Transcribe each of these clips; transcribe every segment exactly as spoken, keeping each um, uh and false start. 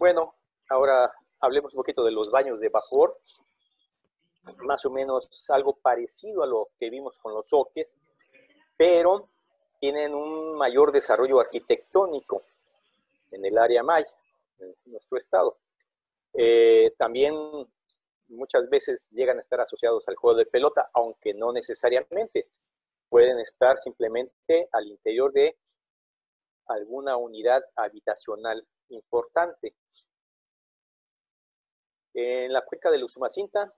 Bueno, ahora hablemos un poquito de los baños de vapor, más o menos algo parecido a lo que vimos con los zoques, pero tienen un mayor desarrollo arquitectónico en el área maya, en nuestro estado. Eh, también muchas veces llegan a estar asociados al juego de pelota, aunque no necesariamente. Pueden estar simplemente al interior de alguna unidad habitacional importante. En la cuenca del Usumacinta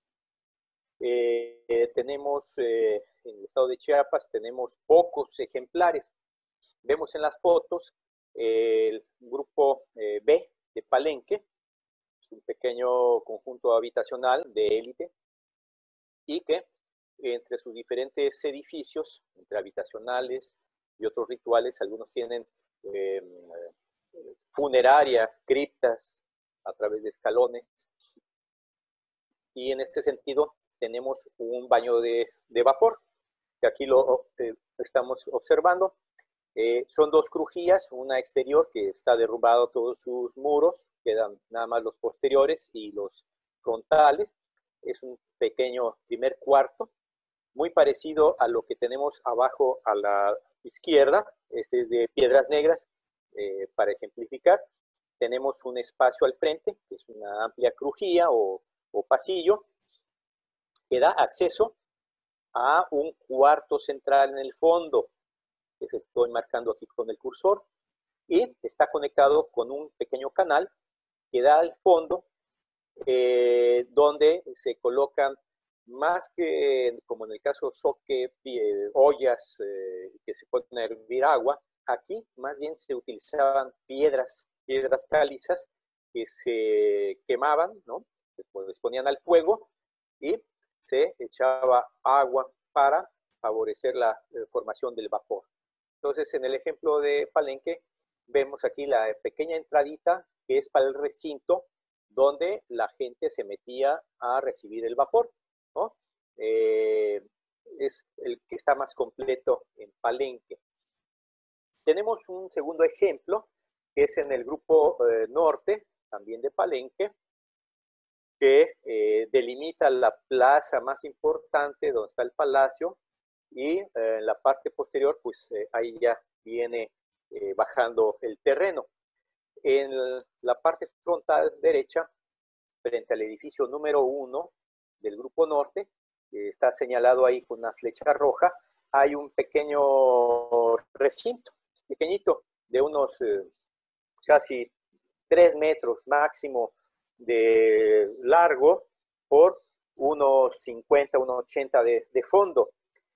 eh, eh, tenemos, eh, en el estado de Chiapas, tenemos pocos ejemplares. Vemos en las fotos eh, el grupo eh, B de Palenque, es un pequeño conjunto habitacional de élite y que entre sus diferentes edificios, entre habitacionales y otros rituales, algunos tienen eh, funeraria, criptas a través de escalones. Y en este sentido tenemos un baño de, de vapor, que aquí lo eh, estamos observando. Eh, son dos crujías, una exterior que está derrumbado todos sus muros, quedan nada más los posteriores y los frontales. Es un pequeño primer cuarto, muy parecido a lo que tenemos abajo a la izquierda. Este es de piedras negras, eh, para ejemplificar. Tenemos un espacio al frente, que es una amplia crujía o, o pasillo, que da acceso a un cuarto central en el fondo, que se estoy marcando aquí con el cursor, y está conectado con un pequeño canal que da al fondo, eh, donde se colocan, más que como en el caso zoque, eh, ollas eh, que se pueden hervir agua, aquí más bien se utilizaban piedras, piedras calizas que se quemaban, ¿no? Se ponían al fuego y se echaba agua para favorecer la eh, formación del vapor. Entonces, en el ejemplo de Palenque, vemos aquí la pequeña entradita que es para el recinto donde la gente se metía a recibir el vapor, ¿no? Eh, es el que está más completo en Palenque. Tenemos un segundo ejemplo, que es en el grupo eh, norte, también de Palenque, que eh, delimita la plaza más importante donde está el palacio, y eh, en la parte posterior, pues eh, ahí ya viene eh, bajando el terreno. En la parte frontal derecha, frente al edificio número uno del Grupo Norte, que está señalado ahí con una flecha roja, hay un pequeño recinto, pequeñito, de unos eh, casi tres metros máximo de largo por unos cincuenta, unos ochenta de, de fondo.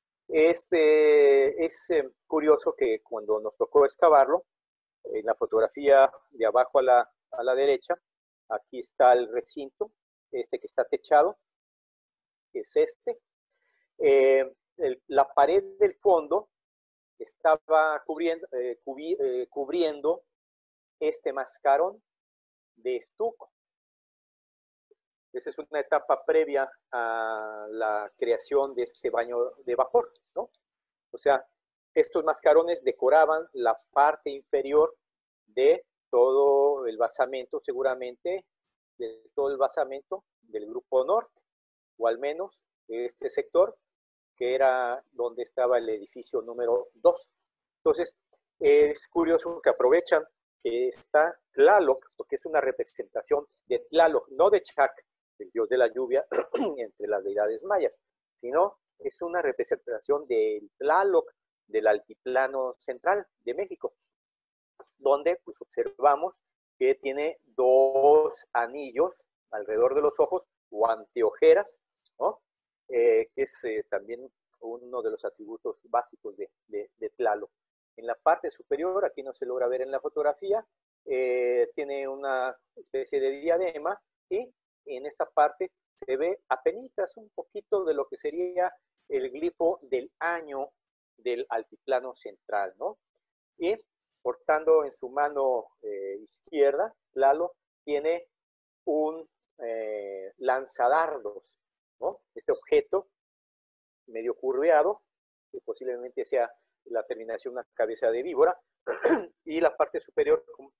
Este, es eh, curioso que cuando nos tocó excavarlo, en la fotografía de abajo a la, a la derecha, aquí está el recinto, este que está techado, que es este. Eh, el, la pared del fondo estaba cubriendo, eh, cubri, eh, cubriendo este mascarón de estuco. Esa es una etapa previa a la creación de este baño de vapor, ¿no? O sea, estos mascarones decoraban la parte inferior de todo el basamento, seguramente, de todo el basamento del Grupo Norte, o al menos de este sector, que era donde estaba el edificio número dos. Entonces, es curioso que aprovechan que está Tlaloc, porque es una representación de Tlaloc, no de Chac, el dios de la lluvia, entre las deidades mayas, sino es una representación del Tlaloc, del altiplano central de México, donde pues observamos que tiene dos anillos alrededor de los ojos o anteojeras, ¿no? Eh, que es eh, también uno de los atributos básicos de, de, de Tlaloc. En la parte superior, aquí no se logra ver en la fotografía, eh, tiene una especie de diadema, y en esta parte se ve apenitas un poquito de lo que sería el glifo del año del altiplano central, ¿no? Y portando en su mano eh, izquierda, Tlaloc tiene un eh, lanzadardos, ¿no? Este objeto medio curveado, que posiblemente sea la terminación de una cabeza de víbora, y la parte superior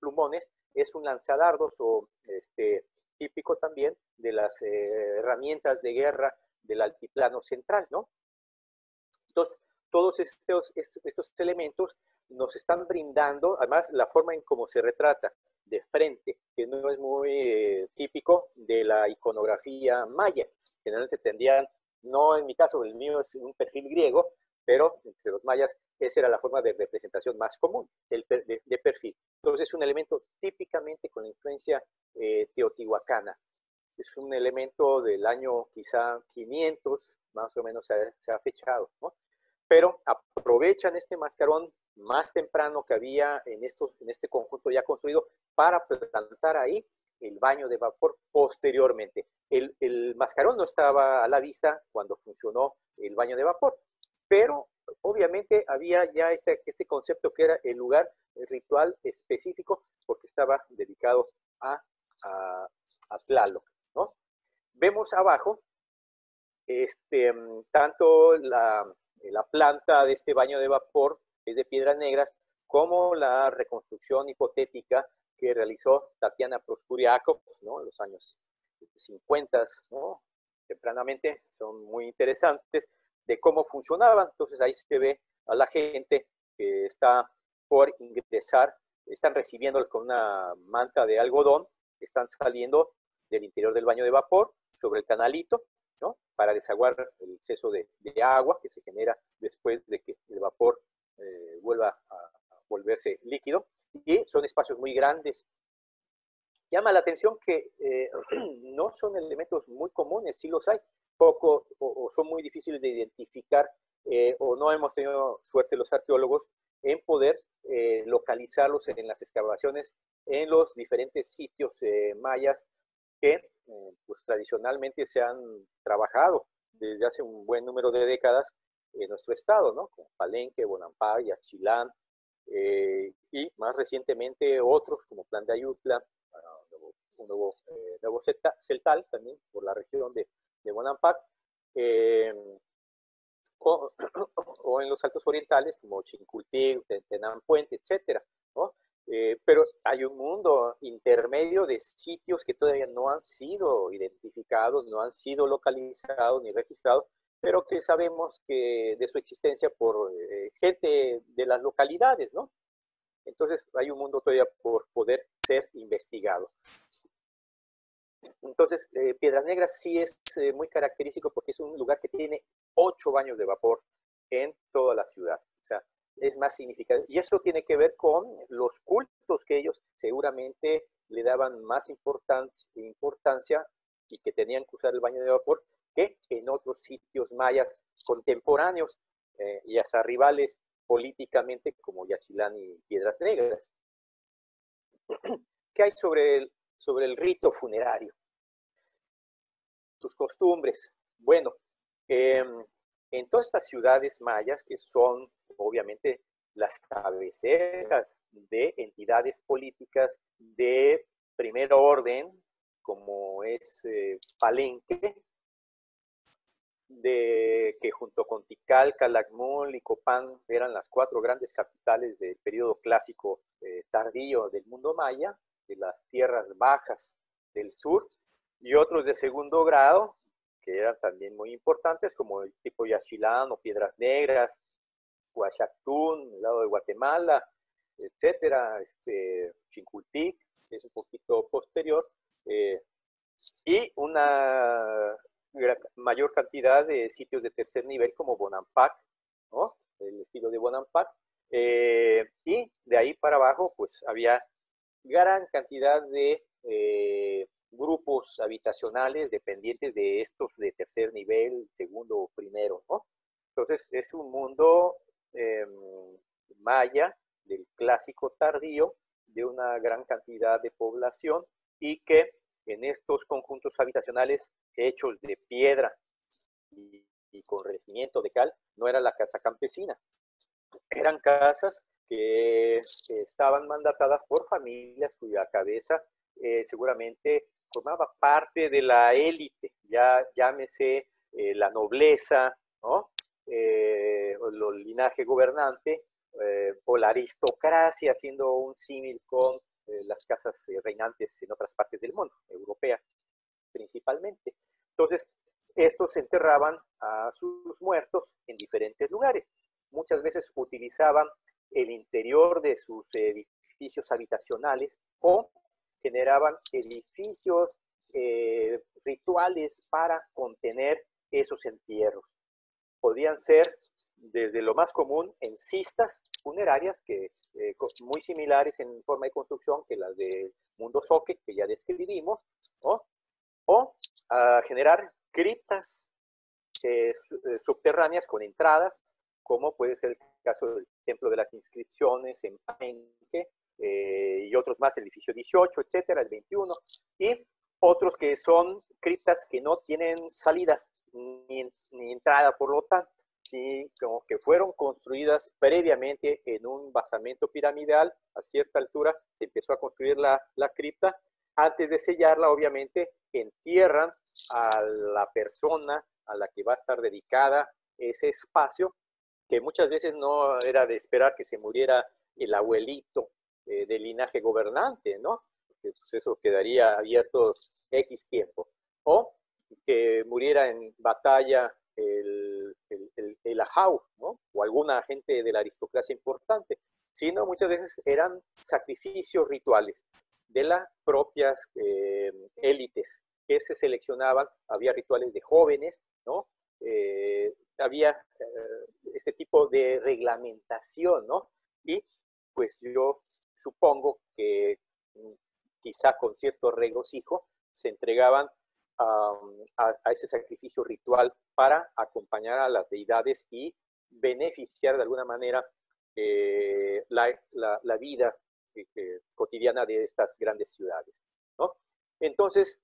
plumones, es un lanzadardos o este, típico también de las eh, herramientas de guerra del altiplano central, ¿no? Entonces, todos estos, estos elementos nos están brindando, además, la forma en cómo se retrata de frente, que no es muy eh, típico de la iconografía maya. Generalmente tendrían, no en mi caso, el mío es un perfil griego, pero entre los mayas esa era la forma de representación más común del, de, de perfil. Entonces es un elemento típicamente con la influencia eh, teotihuacana. Es un elemento del año quizá quinientos, más o menos se ha, se ha fechado, ¿no? Pero aprovechan este mascarón más temprano que había en, estos, en este conjunto ya construido para plantar ahí el baño de vapor posteriormente. El, el mascarón no estaba a la vista cuando funcionó el baño de vapor, pero obviamente había ya este, este concepto que era el lugar ritual específico porque estaba dedicado a, a, a Tlaloc, ¿no? Vemos abajo este, tanto la, la planta de este baño de vapor, que es de piedras negras, como la reconstrucción hipotética que realizó Tatiana Proskuriakov, ¿no? En los años cincuenta, ¿no? Tempranamente, son muy interesantes de cómo funcionaban. Entonces ahí se ve a la gente que está por ingresar, están recibiéndolo con una manta de algodón, están saliendo del interior del baño de vapor sobre el canalito, ¿no? Para desaguar el exceso de, de agua que se genera después de que el vapor eh, vuelva a, a volverse líquido. Y son espacios muy grandes. Llama la atención que eh, no son elementos muy comunes, sí los hay, poco o, o son muy difíciles de identificar eh, o no hemos tenido suerte los arqueólogos en poder eh, localizarlos en las excavaciones en los diferentes sitios eh, mayas que eh, pues, tradicionalmente se han trabajado desde hace un buen número de décadas en nuestro estado, ¿no? Como Palenque, Bonampak, Yaxchilán, eh, y más recientemente otros como Plan de Ayutla, un nuevo, eh, nuevo celtal también por la región de, de Bonampak, eh, o, o en los altos orientales como Chincultic, Tenampuente, etcétera, ¿no? Eh, pero hay un mundo intermedio de sitios que todavía no han sido identificados, no han sido localizados ni registrados, pero que sabemos que de su existencia por eh, gente de las localidades, ¿no? Entonces hay un mundo todavía por poder ser investigado. Entonces, eh, Piedras Negras sí es eh, muy característico porque es un lugar que tiene ocho baños de vapor en toda la ciudad. O sea, es más significativo. Y eso tiene que ver con los cultos que ellos seguramente le daban más importancia, importancia y que tenían que usar el baño de vapor que en otros sitios mayas contemporáneos eh, y hasta rivales políticamente como Yaxchilán y Piedras Negras. ¿Qué hay sobre el, sobre el rito funerario? Sus costumbres. Bueno, eh, en todas estas ciudades mayas, que son obviamente las cabeceras de entidades políticas de primer orden, como es eh, Palenque, de, que junto con Tikal, Calakmul y Copán eran las cuatro grandes capitales del periodo clásico eh, tardío del mundo maya, de las tierras bajas del sur, y otros de segundo grado, que eran también muy importantes, como el tipo Yaxchilán o Piedras Negras, Huachactún, el lado de Guatemala, etcétera, este, Chincultic, que es un poquito posterior, eh, y una mayor cantidad de sitios de tercer nivel como Bonampak, ¿no? El estilo de Bonampak, eh, y de ahí para abajo pues había gran cantidad de eh, grupos habitacionales dependientes de estos de tercer nivel, segundo o primero, ¿no? Entonces es un mundo eh, maya del clásico tardío de una gran cantidad de población y que en estos conjuntos habitacionales hechos de piedra y, y con revestimiento de cal, no era la casa campesina, eran casas que, que estaban mandatadas por familias cuya cabeza eh, seguramente formaba parte de la élite, ya llámese eh, la nobleza, ¿no? Eh, el linaje gobernante, eh, o la aristocracia, haciendo un símil con eh, las casas eh, reinantes en otras partes del mundo, europea principalmente. Entonces, estos enterraban a sus muertos en diferentes lugares. Muchas veces utilizaban el interior de sus edificios habitacionales o generaban edificios eh, rituales para contener esos entierros. Podían ser desde lo más común en cistas funerarias, que, eh, muy similares en forma de construcción que las del mundo Zoque, que ya describimos, ¿no? O a generar criptas eh, subterráneas con entradas, como puede ser el caso del Templo de las Inscripciones en Palenque, eh, y otros más, el edificio dieciocho, etcétera, el veintiuno, y otros que son criptas que no tienen salida ni, ni entrada, por lo tanto, sí, como que fueron construidas previamente en un basamento piramidal. A cierta altura se empezó a construir la, la cripta. Antes de sellarla, obviamente, entierran a la persona a la que va a estar dedicada ese espacio, que muchas veces no era de esperar que se muriera el abuelito eh, del linaje gobernante, ¿no? Porque pues, eso quedaría abierto X tiempo. O que muriera en batalla el, el, el, el ajau, ¿no? O alguna gente de la aristocracia importante, sino muchas veces eran sacrificios rituales de las propias eh, élites que se seleccionaban. Había rituales de jóvenes, ¿no? Eh, había eh, este tipo de reglamentación, ¿no? Y pues yo supongo que quizá con cierto regocijo se entregaban um, a, a ese sacrificio ritual para acompañar a las deidades y beneficiar de alguna manera eh, la, la, la vida eh, cotidiana de estas grandes ciudades, ¿no? Entonces,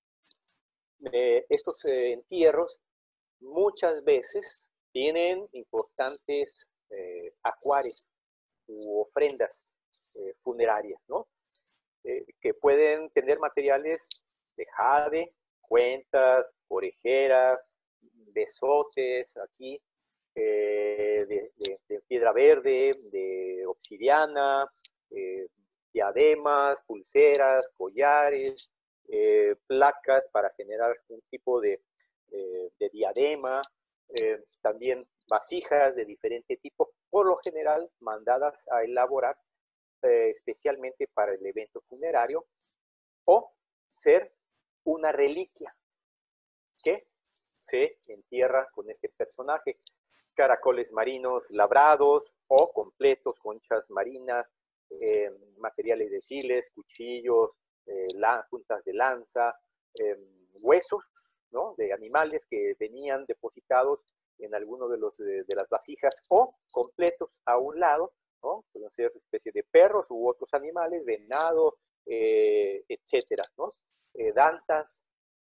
eh, estos eh, entierros muchas veces tienen importantes eh, ajuares u ofrendas eh, funerarias, ¿no? Eh, que pueden tener materiales de jade, cuentas, orejeras, besotes aquí, eh, de, de, de piedra verde, de obsidiana, eh, diademas, pulseras, collares, eh, placas para generar un tipo de, eh, de diadema, eh, también vasijas de diferente tipo, por lo general mandadas a elaborar eh, especialmente para el evento funerario, o ser una reliquia que se entierra con este personaje. Caracoles marinos labrados o completos, conchas marinas, eh, materiales de siles, cuchillos, eh, la, puntas de lanza, eh, huesos, ¿no? De animales que venían depositados en alguno de, los, de, de las vasijas, o completos a un lado, ¿no? Pueden ser especies de perros u otros animales, venado, eh, etcétera, ¿no? Eh, dantas.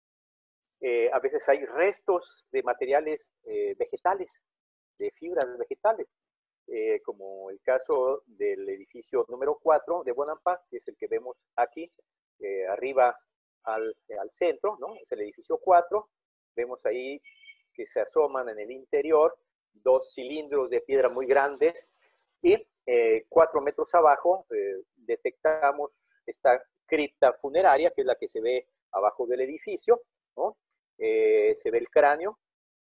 Eh, a veces hay restos de materiales eh, vegetales, de fibras vegetales, eh, como el caso del edificio número cuatro de Bonampak, que es el que vemos aquí, eh, arriba al, al centro, ¿no? Es el edificio cuatro. Vemos ahí que se asoman en el interior dos cilindros de piedra muy grandes, y eh, cuatro metros abajo eh, detectamos esta cripta funeraria, que es la que se ve abajo del edificio, ¿no? Eh, se ve el cráneo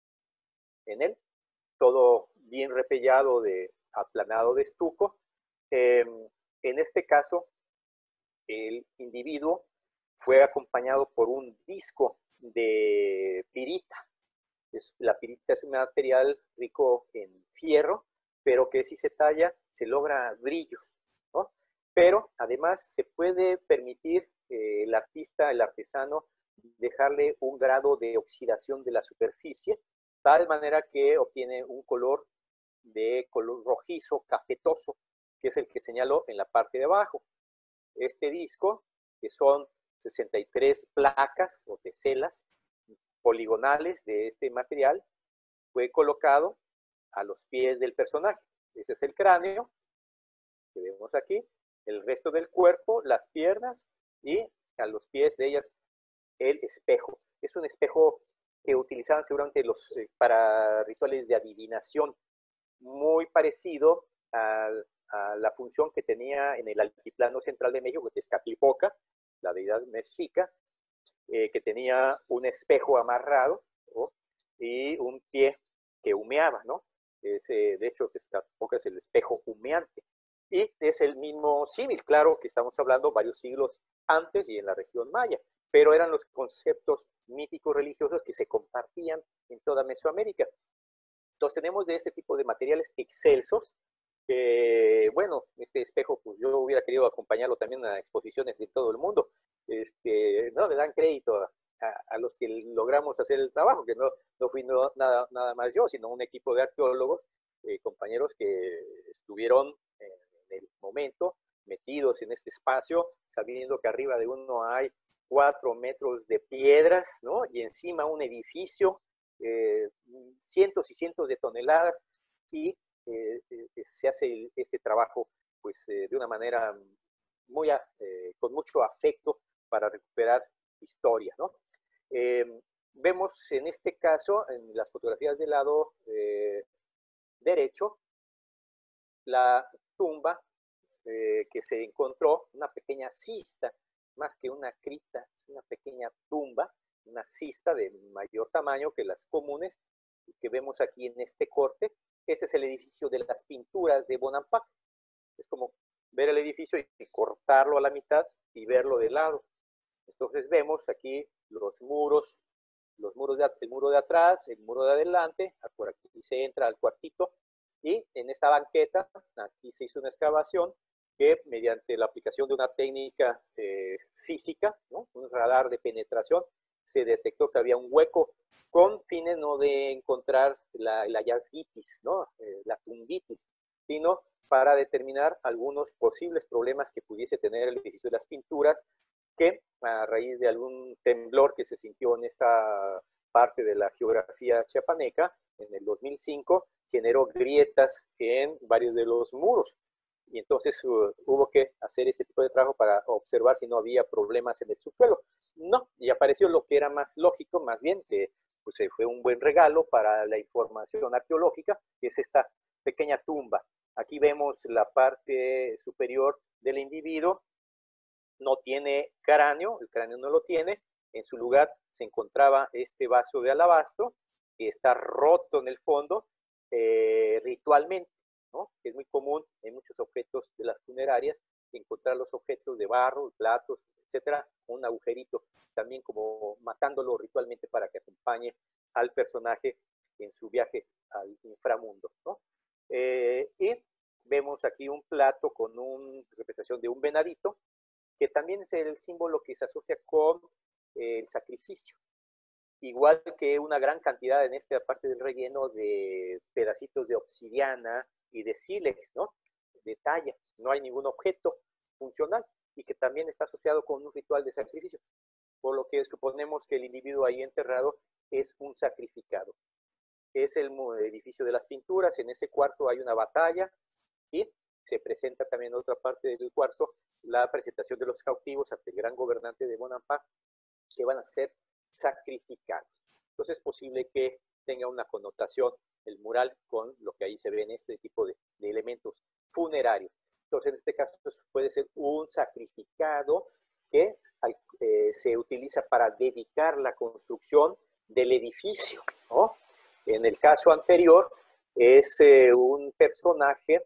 en él, todo bien repellado, de aplanado de estuco. Eh, en este caso, el individuo fue acompañado por un disco de pirita. Es, la pirita es un material rico en fierro, pero que si se talla se logra brillos, ¿no? Pero además se puede permitir eh, el artista, el artesano, dejarle un grado de oxidación de la superficie, tal manera que obtiene un color de color rojizo, cafetoso, que es el que señaló en la parte de abajo. Este disco, que son sesenta y tres placas o teselas poligonales de este material, fue colocado a los pies del personaje. Ese es el cráneo que vemos aquí, el resto del cuerpo, las piernas, y a los pies de ellas el espejo. Es un espejo que utilizaban seguramente los, eh, para rituales de adivinación, muy parecido al, a la función que tenía en el altiplano central de México, que es Catlipoca, la deidad mexica, eh, que tenía un espejo amarrado, ¿no? Y un pie que humeaba, ¿no? Es, eh, de hecho, Catlipoca es el espejo humeante. Y es el mismo símil, claro, que estamos hablando varios siglos antes y en la región maya, pero eran los conceptos míticos religiosos que se compartían en toda Mesoamérica. Entonces tenemos de este tipo de materiales excelsos, que, bueno, este espejo, pues yo hubiera querido acompañarlo también a exposiciones de todo el mundo. Este, no le dan crédito a, a, a los que logramos hacer el trabajo, que no, no fui no, nada, nada más yo, sino un equipo de arqueólogos, eh, compañeros que estuvieron en el momento metidos en este espacio, sabiendo que arriba de uno hay cuatro metros de piedras, ¿no? Y encima un edificio, eh, cientos y cientos de toneladas, y eh, eh, se hace este trabajo pues eh, de una manera muy, eh, con mucho afecto para recuperar historia, ¿no? Eh, vemos en este caso, en las fotografías del lado eh, derecho, la tumba eh, que se encontró, una pequeña cista, más que una cripta, es una pequeña tumba, una cista de mayor tamaño que las comunes que vemos aquí en este corte. Este es el edificio de las pinturas de Bonampak. Es como ver el edificio y cortarlo a la mitad y verlo de lado. Entonces vemos aquí los muros, los muros de, el muro de atrás, el muro de adelante, por aquí se entra al cuartito, y en esta banqueta, aquí se hizo una excavación que mediante la aplicación de una técnica eh, física, ¿no? Un radar de penetración, se detectó que había un hueco con fines no de encontrar la, la hallazguitis, ¿no? Eh, la tumbitis, sino para determinar algunos posibles problemas que pudiese tener el edificio de las pinturas, que a raíz de algún temblor que se sintió en esta parte de la geografía chiapaneca en el dos mil cinco, generó grietas en varios de los muros. Y entonces uh, hubo que hacer este tipo de trabajo para observar si no había problemas en el subsuelo. No, y apareció lo que era más lógico, más bien que pues, fue un buen regalo para la información arqueológica, que es esta pequeña tumba. Aquí vemos la parte superior del individuo, no tiene cráneo, el cráneo no lo tiene, en su lugar se encontraba este vaso de alabastro, que está roto en el fondo, eh, ritualmente, ¿no? Es muy común en muchos objetos de las funerarias encontrar los objetos de barro, platos, etcétera, un agujerito, también como matándolo ritualmente para que acompañe al personaje en su viaje al inframundo, ¿no? Eh, y vemos aquí un plato con una representación de un venadito, que también es el símbolo que se asocia con eh, el sacrificio. Igual que una gran cantidad en esta parte del relleno de pedacitos de obsidiana y de sílex, ¿no? De talla. No hay ningún objeto funcional y que también está asociado con un ritual de sacrificio. Por lo que suponemos que el individuo ahí enterrado es un sacrificado. Es el edificio de las pinturas. En ese cuarto hay una batalla y se presenta también en otra parte del cuarto la presentación de los cautivos ante el gran gobernante de Bonampak, que van a ser sacrificados. Entonces es posible que tenga una connotación el mural con lo que ahí se ve en este tipo de, de elementos funerarios. Entonces en este caso pues, puede ser un sacrificado que eh, se utiliza para dedicar la construcción del edificio, ¿no? En el caso anterior es eh, un personaje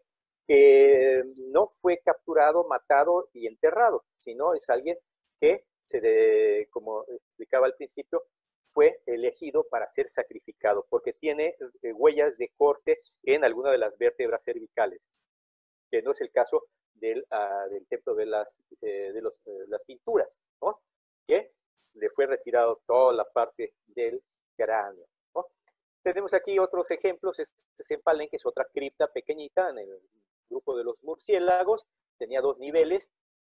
que no fue capturado, matado y enterrado, sino es alguien que, se de, como explicaba al principio, fue elegido para ser sacrificado, porque tiene eh, huellas de corte en alguna de las vértebras cervicales, que no es el caso del, uh, del templo de las, eh, de los, eh, las pinturas, ¿no? Que le fue retirado toda la parte del cráneo, ¿no? Tenemos aquí otros ejemplos. Este es en Palenque, es otra cripta pequeñita en el grupo de los murciélagos, tenía dos niveles.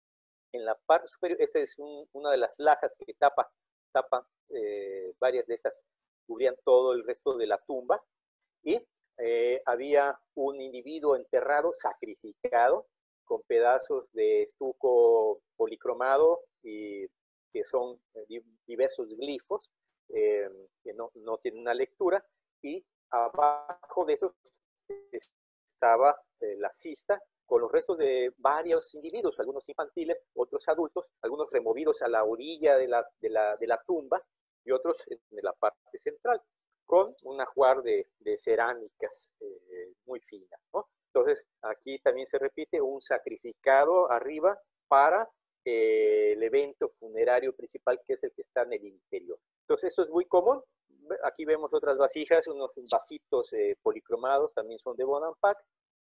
En la parte superior, esta es un, una de las lajas que tapa, tapa eh, varias de estas, cubrían todo el resto de la tumba, y eh, había un individuo enterrado, sacrificado, con pedazos de estuco policromado y que son diversos glifos eh, que no, no tienen una lectura, y abajo de eso estaba eh, la cista con los restos de varios individuos, algunos infantiles, otros adultos, algunos removidos a la orilla de la, de la, de la tumba y otros en la parte central, con un ajuar de, de cerámicas eh, muy finas, ¿no? Entonces, aquí también se repite un sacrificado arriba para eh, el evento funerario principal, que es el que está en el interior. Entonces, esto es muy común. Aquí vemos otras vasijas, unos vasitos eh, policromados, también son de Bonampak.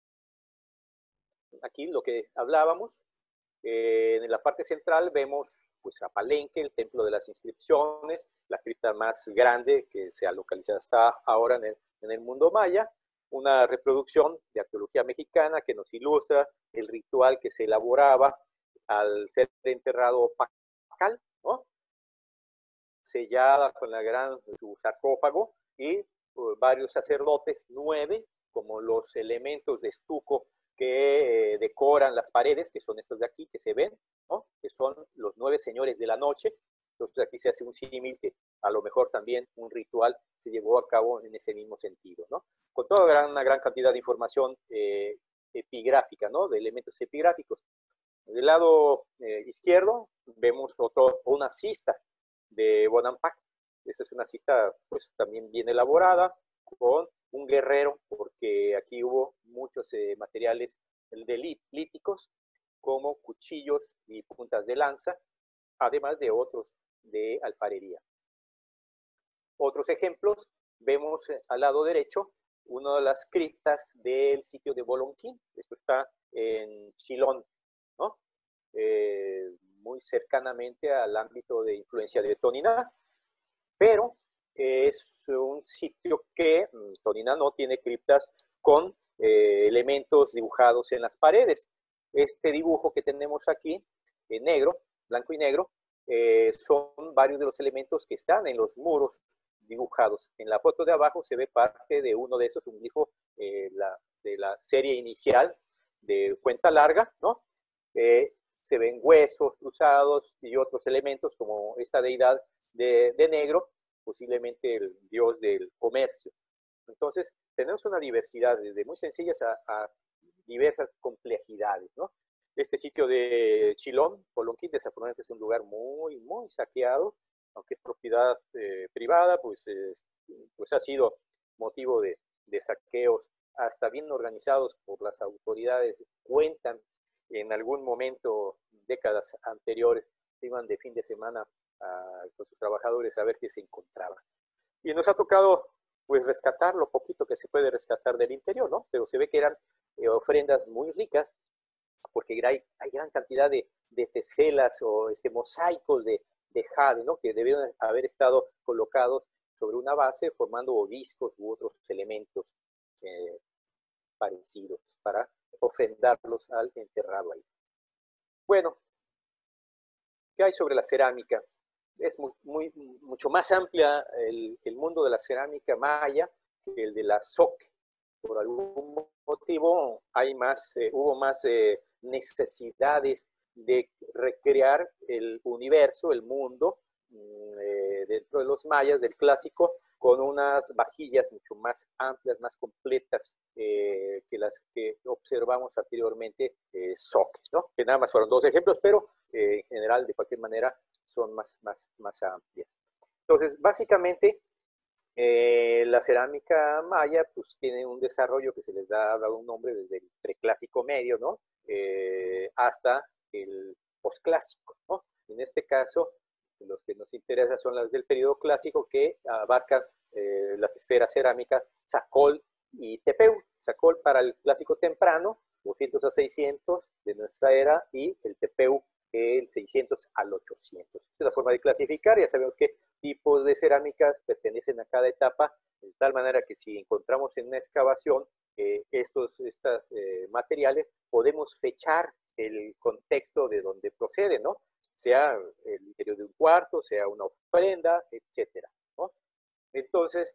Aquí lo que hablábamos, eh, en la parte central vemos pues, a Palenque, el templo de las inscripciones, la cripta más grande que se ha localizado hasta ahora en el, en el mundo maya, una reproducción de arqueología mexicana que nos ilustra el ritual que se elaboraba al ser enterrado Pacal, ¿no? Sellada con la gran su sarcófago y uh, varios sacerdotes, nueve, como los elementos de estuco que eh, decoran las paredes, que son estos de aquí, que se ven, ¿no? Que son los nueve señores de la noche. Entonces aquí se hace un símil que a lo mejor también un ritual se llevó a cabo en ese mismo sentido, ¿no? Con toda gran, una gran cantidad de información eh, epigráfica, ¿no? De elementos epigráficos. Del lado eh, izquierdo vemos otro, una cista de Bonampak. Esa es una cista pues también bien elaborada, con un guerrero, porque aquí hubo muchos eh, materiales de líticos, como cuchillos y puntas de lanza, además de otros de alfarería. Otros ejemplos, vemos eh, al lado derecho una de las criptas del sitio de Bolonquín. Esto está en Chilón, ¿no? Eh, muy cercanamente al ámbito de influencia de Toniná, pero es un sitio que Toniná no tiene criptas con eh, elementos dibujados en las paredes. Este dibujo que tenemos aquí, en negro, blanco y negro, eh, son varios de los elementos que están en los muros dibujados. En la foto de abajo se ve parte de uno de esos, un dibujo eh, la, de la serie inicial de Cuenta Larga, ¿no? Eh, se ven huesos cruzados y otros elementos como esta deidad de, de negro, posiblemente el dios del comercio. Entonces, tenemos una diversidad desde muy sencillas a, a diversas complejidades, ¿no? Este sitio de Chilón, Bolonquín, desafortunadamente es un lugar muy, muy saqueado, aunque es propiedad eh, privada, pues, eh, pues ha sido motivo de, de saqueos hasta bien organizados por las autoridades. Cuentan en algún momento, décadas anteriores, iban de fin de semana a, con sus trabajadores a ver qué se encontraba. Y nos ha tocado pues rescatar lo poquito que se puede rescatar del interior, ¿no? Pero se ve que eran eh, ofrendas muy ricas, porque hay, hay gran cantidad de, de teselas o este, mosaicos de, de jade, ¿no? Que debieron haber estado colocados sobre una base formando obeliscos u otros elementos eh, parecidos para ofrendarlos al enterrado ahí. Bueno, ¿qué hay sobre la cerámica? Es muy, muy, mucho más amplia el, el mundo de la cerámica maya que el de la Zoque. Por algún motivo hay más, eh, hubo más eh, necesidades de recrear el universo, el mundo, eh, dentro de los mayas, del clásico, con unas vajillas mucho más amplias, más completas eh, que las que observamos anteriormente, eh, zoques, ¿no? Que nada más fueron dos ejemplos, pero eh, en general, de cualquier manera, son más, más, más amplias. Entonces, básicamente, eh, la cerámica maya pues tiene un desarrollo que se les da dado un nombre desde el preclásico medio, ¿no? Eh, hasta el posclásico, ¿no? En este caso, los que nos interesan son las del periodo clásico, que abarcan eh, las esferas cerámicas Tzacol y Tepeu. Tzacol para el clásico temprano, doscientos a seiscientos de nuestra era, y el Tepeu el seiscientos al ochocientos. Esta es la forma de clasificar. Ya sabemos qué tipos de cerámicas pertenecen a cada etapa, de tal manera que si encontramos en una excavación eh, estos estos, eh, materiales, podemos fechar el contexto de donde proceden, ¿no? Sea el interior de un cuarto, sea una ofrenda, etcétera, ¿no? Entonces,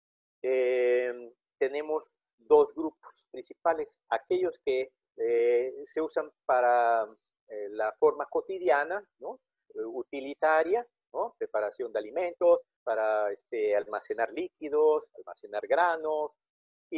eh, tenemos dos grupos principales, aquellos que eh, se usan para eh, la forma cotidiana, ¿no? Utilitaria, ¿no? Preparación de alimentos, para este, almacenar líquidos, almacenar granos, y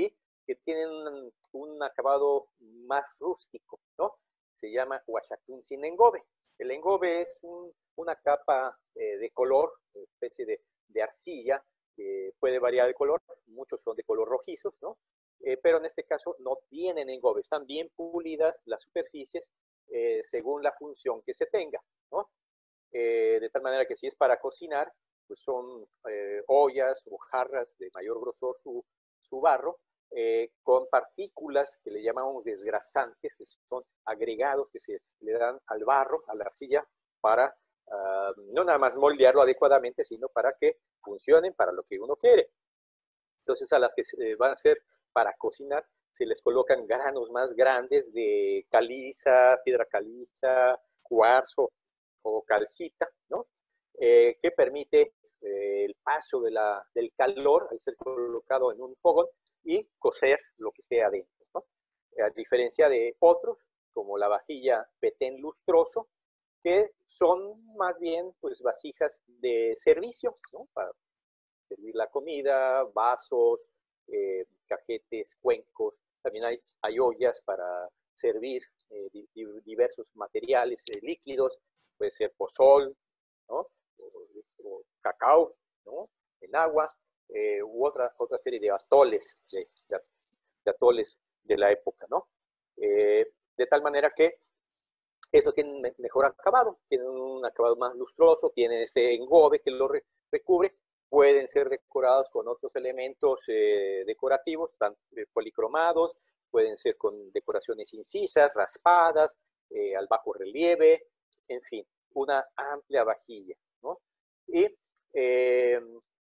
que tienen un, un acabado más rústico, ¿no? Se llama Huachacún sin engobe. El engobe es un, una capa eh, de color, una especie de, de arcilla, que puede variar el color, muchos son de color rojizos, ¿no? Eh, pero en este caso no tienen engobe, están bien pulidas las superficies eh, según la función que se tenga, ¿no? Eh, de tal manera que si es para cocinar, pues son eh, ollas o jarras de mayor grosor su, su barro, eh, con partículas que le llamamos desgrasantes, que son agregados que se le dan al barro, a la arcilla, para uh, no nada más moldearlo adecuadamente, sino para que funcionen para lo que uno quiere. Entonces a las que se van a ser para cocinar, se les colocan granos más grandes de caliza, piedra caliza, cuarzo o calcita, ¿no? Eh, que permite eh, el paso de la, del calor al ser colocado en un fogón y cocer lo que esté adentro, ¿no? A diferencia de otros, como la vajilla petén lustroso, que son más bien pues vasijas de servicio, ¿no? Para servir la comida, vasos, eh, cajetes, cuencos. También hay, hay ollas para servir eh, di, diversos materiales eh, líquidos, puede ser pozol, ¿no? O, o cacao, ¿no? En agua, eh, u otra, otra serie de atoles, de, de, de atoles de la época, ¿no? Eh, de tal manera que eso tiene mejor acabado, tienen un acabado más lustroso, tienen este engobe que lo re, recubre, pueden ser decorados con otros elementos eh, decorativos, tanto eh, policromados, pueden ser con decoraciones incisas, raspadas, eh, al bajo relieve, en fin, una amplia vajilla, ¿no? Y eh,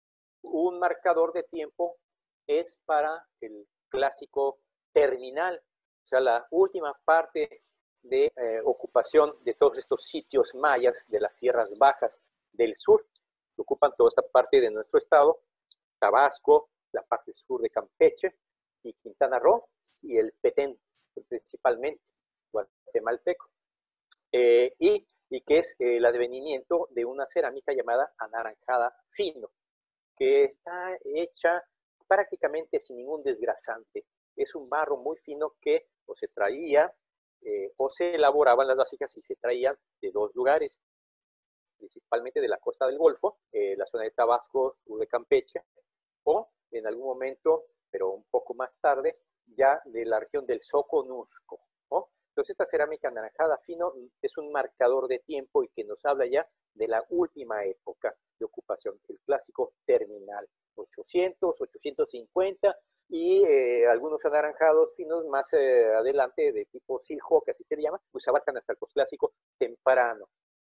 un marcador de tiempo es para el clásico terminal, o sea, la última parte de eh, ocupación de todos estos sitios mayas de las tierras bajas del sur, que ocupan toda esta parte de nuestro estado, Tabasco, la parte sur de Campeche y Quintana Roo, y el Petén, principalmente, guatemalteco, eh, y, y que es el advenimiento de una cerámica llamada anaranjada fino, que está hecha prácticamente sin ningún desgrasante. Es un barro muy fino que o se traía eh, o se elaboraban las vasijas y se traían de dos lugares, principalmente de la costa del Golfo, eh, la zona de Tabasco, sur de Campeche, o en algún momento, pero un poco más tarde, ya de la región del Soconusco, ¿no? Entonces esta cerámica anaranjada fino es un marcador de tiempo y que nos habla ya de la última época de ocupación, el clásico terminal, ochocientos, ochocientos cincuenta, y eh, algunos anaranjados finos más eh, adelante de tipo siljo, que así se le llama, pues abarcan hasta el posclásico temprano,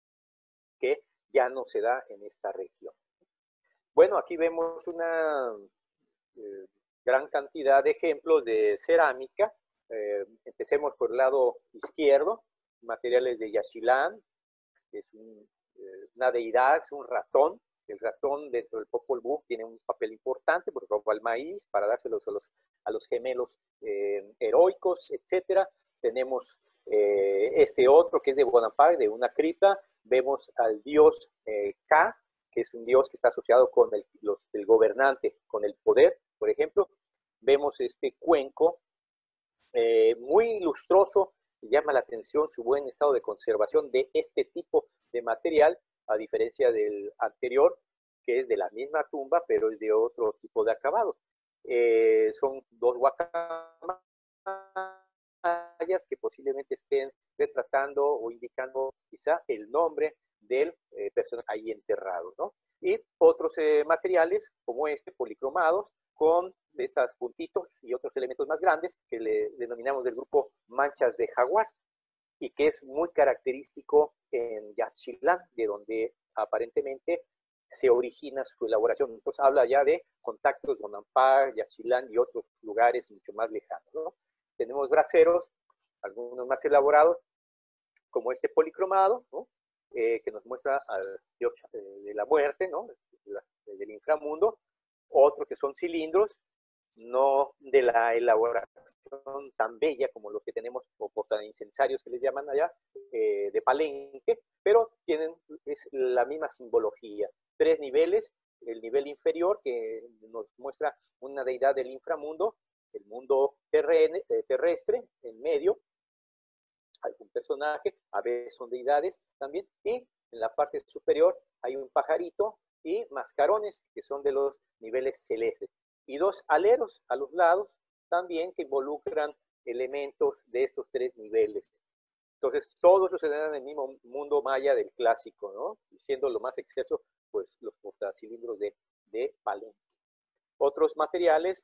que ya no se da en esta región. Bueno, aquí vemos una eh, gran cantidad de ejemplos de cerámica. Eh, empecemos por el lado izquierdo, materiales de Yaxchilán, es un, eh, una deidad, es un ratón. El ratón dentro del Popol Vuh tiene un papel importante porque roba el maíz para dárselos a los, a los gemelos eh, heroicos, etcétera. Tenemos eh, este otro que es de Bonaparte, de una cripta. Vemos al dios eh, Ka, que es un dios que está asociado con el, los, el gobernante, con el poder, por ejemplo. Vemos este cuenco eh, muy lustroso, llama la atención su buen estado de conservación de este tipo de material, a diferencia del anterior, que es de la misma tumba, pero es de otro tipo de acabado. Eh, son dos guacamayas que posiblemente estén retratando o indicando quizá el nombre del eh, personaje ahí enterrado, ¿no? Y otros eh, materiales como este, policromados, con estos puntitos y otros elementos más grandes que le denominamos del grupo manchas de jaguar y que es muy característico en Yaxchilán, de donde aparentemente se origina su elaboración. Entonces habla ya de contactos con Ampar, Yaxchilán y otros lugares mucho más lejanos, ¿no? Tenemos braseros, algunos más elaborados, como este policromado, ¿no? Eh, que nos muestra al dios de la muerte, ¿no? Del inframundo. Otros que son cilindros, no de la elaboración tan bella como los que tenemos, o portaincensarios que les llaman allá, eh, de Palenque, pero tienen es la misma simbología. Tres niveles, el nivel inferior que nos muestra una deidad del inframundo, el mundo terrene, eh, terrestre, en medio, algún personaje, a veces son deidades también, y en la parte superior hay un pajarito y mascarones, que son de los niveles celestes, y dos aleros a los lados también que involucran elementos de estos tres niveles. Entonces, todo eso se da en el mismo mundo maya del clásico, ¿no? Y siendo lo más exceso, pues los portacilindros de, de Palenque. Otros materiales,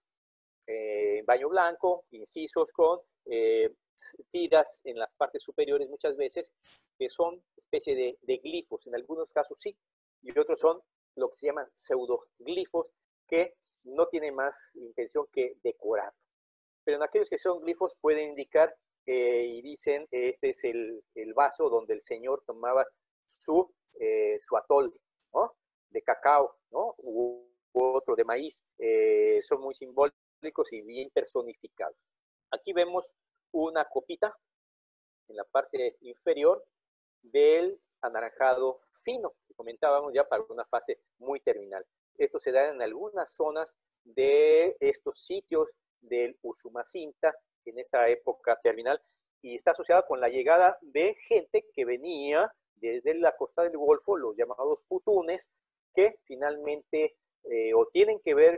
eh, baño blanco, incisos con eh, tiras en las partes superiores muchas veces, que son especie de, de glifos, en algunos casos sí, y otros son lo que se llaman pseudoglifos, que no tienen más intención que decorar. Pero en aquellos que son glifos pueden indicar eh, y dicen, este es el, el, vaso donde el señor tomaba su, eh, su atole, ¿no? De cacao, ¿no? U, u otro de maíz. Eh, son muy simbólicos y bien personificados. Aquí vemos una copita en la parte inferior del anaranjado fino, que comentábamos ya para una fase muy terminal. Esto se da en algunas zonas de estos sitios del Usumacinta en esta época terminal, y está asociada con la llegada de gente que venía desde la costa del Golfo, los llamados putunes, que finalmente eh, o tienen que ver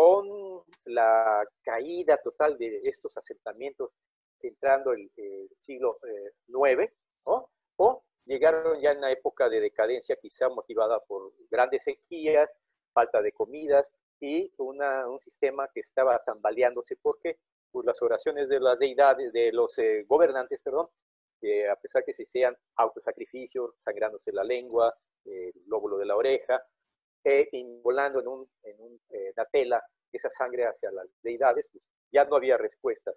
con la caída total de estos asentamientos entrando el, el siglo eh, nueve, ¿no? O llegaron ya en una época de decadencia quizá motivada por grandes sequías, falta de comidas y una, un sistema que estaba tambaleándose porque por las oraciones de las deidades, de los eh, gobernantes, perdón, eh, a pesar que se sean autosacrificios, sangrándose la lengua, eh, el lóbulo de la oreja, eh, volando en, un, en un, eh, una tela esa sangre hacia las deidades, pues ya no había respuestas.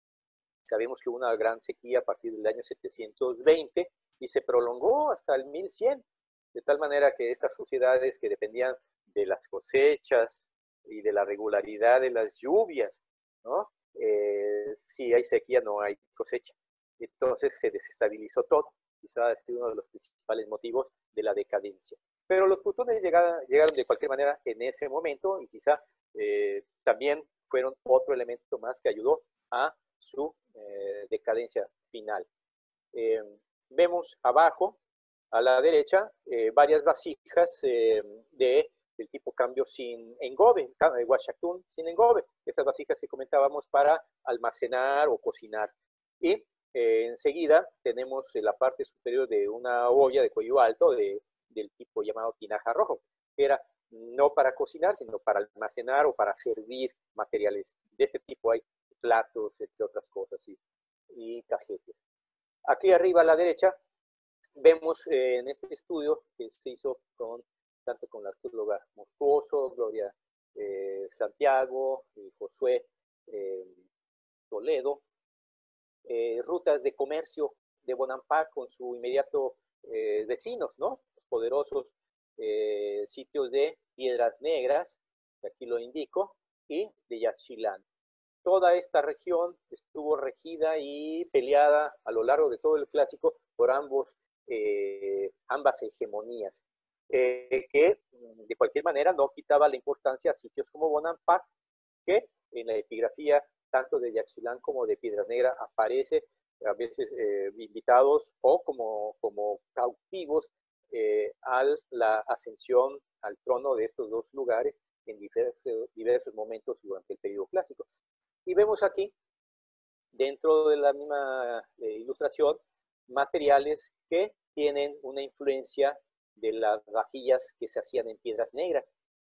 Sabemos que hubo una gran sequía a partir del año setecientos veinte y se prolongó hasta el mil cien, de tal manera que estas sociedades que dependían de las cosechas y de la regularidad de las lluvias, ¿no? Eh, si hay sequía no hay cosecha. Entonces se desestabilizó todo. Quizá es uno de los principales motivos de la decadencia. Pero los putunes llegaron, llegaron de cualquier manera en ese momento y quizá eh, también fueron otro elemento más que ayudó a su eh, decadencia final. Eh, vemos abajo, a la derecha, eh, varias vasijas eh, de, del tipo cambio sin engobe, huachactún sin engobe. Estas vasijas que comentábamos para almacenar o cocinar. Y eh, enseguida tenemos en la parte superior de una olla de cuello alto de, del tipo llamado tinaja rojo, que era no para cocinar, sino para almacenar o para servir materiales. De este tipo hay platos, entre otras cosas, y, y cajetes. Aquí arriba a la derecha vemos eh, en este estudio que se hizo con, tanto con la arqueóloga Moscoso, Gloria eh, Santiago, eh, Josué eh, Toledo, eh, rutas de comercio de Bonampak con su inmediato eh, vecinos, ¿no? Los poderosos eh, sitios de Piedras Negras, que aquí lo indico, y de Yaxchilán. Toda esta región estuvo regida y peleada a lo largo de todo el clásico por ambos, eh, ambas hegemonías, eh, que de cualquier manera no quitaba la importancia a sitios como Bonampak, que en la epigrafía tanto de Yaxchilán como de Piedras Negras aparece a veces eh, invitados o como, como cautivos eh, a la ascensión al trono de estos dos lugares en diversos, diversos momentos durante el periodo clásico. Y vemos aquí, dentro de la misma eh, ilustración, materiales que tienen una influencia de las vajillas que se hacían en Piedras Negras.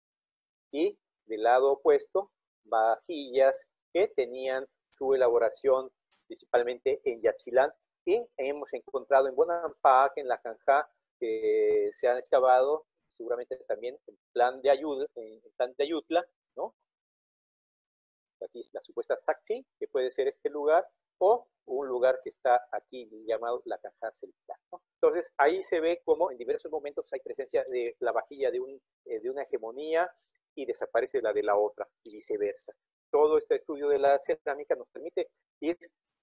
Y del lado opuesto, vajillas que tenían su elaboración principalmente en Yaxchilán. Y hemos encontrado en Bonampak, en la Canja, que se han excavado, seguramente también en plan de, Ayud, en plan de Ayutla, ¿no? Aquí la supuesta Saxi, que puede ser este lugar, o un lugar que está aquí llamado la Canja Celta, ¿no? Entonces, ahí se ve cómo en diversos momentos hay presencia de la vajilla de, un, eh, de una hegemonía y desaparece la de la otra, y viceversa. Todo este estudio de la cerámica nos permite ir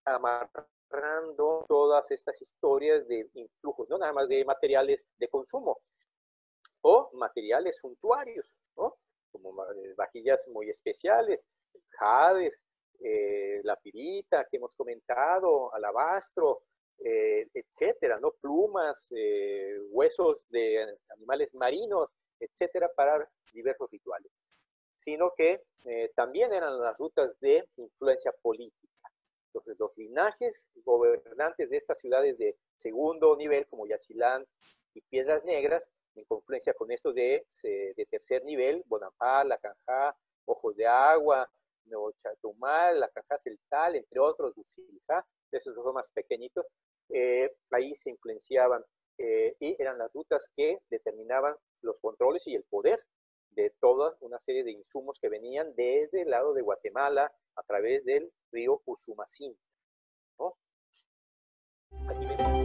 amarrando todas estas historias de influjos, no nada más de materiales de consumo, o materiales suntuarios, ¿no? Como vajillas muy especiales, jades, eh, la pirita que hemos comentado, alabastro, eh, etcétera, ¿no? Plumas, eh, huesos de animales marinos, etcétera, para diversos rituales, sino que eh, también eran las rutas de influencia política. Entonces, los linajes gobernantes de estas ciudades de segundo nivel, como Yaxchilán y Piedras Negras, en confluencia con estos de, de tercer nivel, Bonampak, Lacanjá, Ojos de Agua, Nuevo Chatumal, Lacanjá Celtal, entre otros, Buciljá, esos son más pequeñitos, eh, ahí se influenciaban eh, y eran las rutas que determinaban los controles y el poder de toda una serie de insumos que venían desde el lado de Guatemala a través del río Usumacinta, ¿no? Aquí ven.